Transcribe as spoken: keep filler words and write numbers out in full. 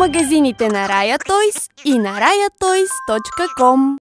магазините на Raya Toys и на raya toys точка com.